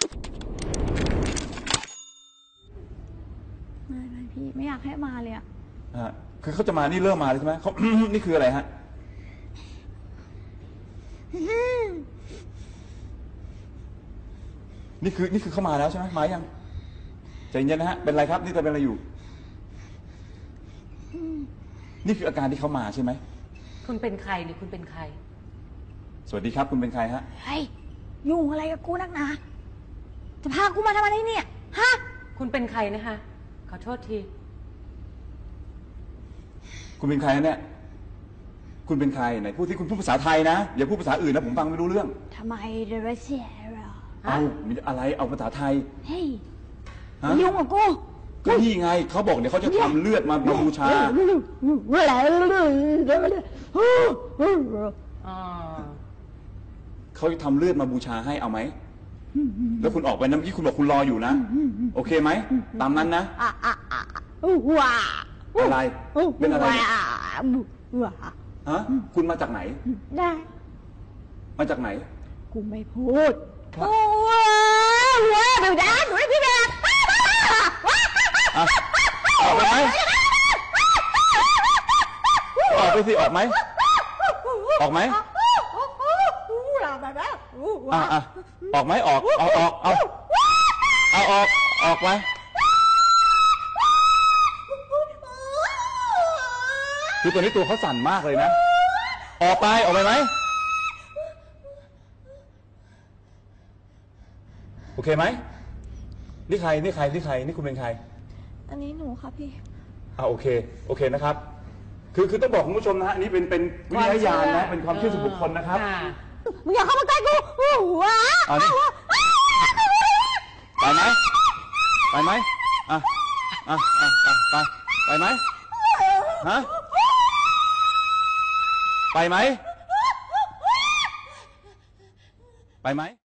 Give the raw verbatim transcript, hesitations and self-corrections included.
ไม่ไม่พี่ไม่อยากให้มาเลยอะฮะคือเขาจะมานี่เริ่มมาเลยใช่ไหมเขา นี่คืออะไรฮะนี่คือนี่คือเข้ามาแล้วใช่ไหมมายังใจเย็นนะฮะเป็นไรครับนี่จะเป็นอะไรอยู่นี่คืออาการที่เขามาใช่ไหมคุณเป็นใครหรือคุณเป็นใครสวัสดีครับคุณเป็นใครฮะเฮ้ยยุ่งอะไรกับกูนักหนาจะพากูมาทำอะไรเนี่ยฮะคุณเป็นใครนะคะขอโทษทีคุณเป็นใครเนี่ยคุณเป็นใครไหนพูดที่คุณพูดภาษาไทยนะอย่าพูดภาษาอื่นนะผมฟังไม่รู้เรื่องทำไมเดรเซียรอเอามีอะไรเอาภาษาไทยเฮ้ยยุ่งกับกูก็นี่ไงเขาบอกเดี๋ยวเขาจะทำเลือดมาบูชาเขาจะทำเลือดมาบูชาให้เอาไหมแล้วคุณออกไปนะเมื่อกี้คุณบอกคุณรออยู่นะโอเคไหมตามนั้นนะอะไรเป็นอะไรฮะคุณมาจากไหนได้มาจากไหนกูไม่พูดโอ้ยว้าเดี๋ยวนะหนูให้พี่แดงออกไปไหมออกไปสิออกไหมออกไหมอ่ะอ่ะออกไหมออกเอาออกเอาเอาออกออกไปคือตัวนี้ตัวเขาสั่นมากเลยนะออกไปออกไปไหมโอเคไหมนี่ใครนี่ใครนี่ใครนี่คุณเป็นใครอันนี้หนูครับพี่อ่าโอเคโอเคนะครับคือคือต้องบอกคุณผู้ชมนะฮะนี่เป็นเป็นวิทยาญาณนะเป็นความเชื่อส่วนบุคคลนะครับมึงอย่าเข้ามาใกล้กูว้าเอานี่ไปไหมไปไหมอ่ะอ่ะอ่ะไปไปไหมฮะไปไหมไปไหม